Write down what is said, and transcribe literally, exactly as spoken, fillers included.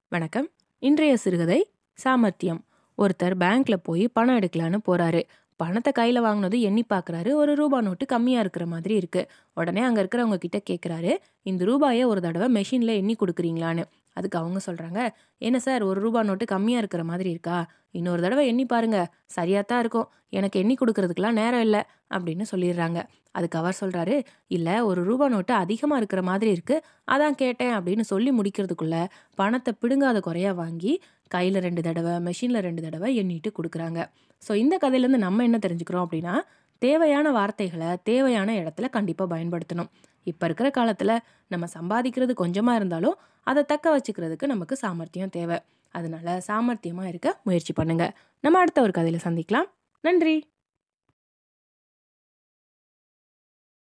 வணக்கம். இன்றைய சிறுகதை சாமர்த்தியம். ஒருத்தர் பேங்க்ல போய் பணம் எடுக்கலான்னு போறாரு. பணத்தை கையில வாங்கினது எண்ணி பார்க்கறாரு. ஒரு ரூபா நோட்டு கம்மியா இருக்கிற மாதிரி இருக்கு. உடனே அங்க இருக்கிறவங்க கிட்ட கேட்கிறாரு, இந்த ரூபாயை ஒரு தடவை மெஷின்ல எண்ணி கொடுக்குறீங்களான்னு. அதுக்கு அவங்க சொல்றாங்க, என்ன சார், ஒரு ரூபா நோட்டு கம்மியா இருக்கிற மாதிரி இருக்கா, இன்னொரு தடவை எண்ணி பாருங்க, சரியாத்தான் இருக்கும், எனக்கு எண்ணி கொடுக்கறதுக்கெல்லாம் நேரம் இல்லை அப்படின்னு சொல்லிடுறாங்க. அதுக்கு அவர் சொல்றாரு, இல்ல ஒரு ரூபா நோட்டு அதிகமா இருக்கிற மாதிரி இருக்கு, அதான் கேட்டேன் அப்படின்னு சொல்லி முடிக்கிறதுக்குள்ள பணத்தை பிடுங்காத குறையா வாங்கி கையில ரெண்டு தடவை மெஷின்ல ரெண்டு தடவை எண்ணிட்டு கொடுக்குறாங்க. ஸோ இந்த கதையிலேருந்து நம்ம என்ன தெரிஞ்சுக்கிறோம் அப்படின்னா, தேவையான வார்த்தைகளை தேவையான இடத்துல கண்டிப்பாக பயன்படுத்தணும். இப்போ இருக்கிற காலத்தில் நம்ம சம்பாதிக்கிறது கொஞ்சமாக இருந்தாலும் அதை தக்க வச்சுக்கிறதுக்கு நமக்கு சாமர்த்தியம் தேவை. அதனால சாமர்த்தியமாக இருக்க முயற்சி பண்ணுங்க. நம்ம அடுத்த ஒரு கதையில் சந்திக்கலாம். நன்றி.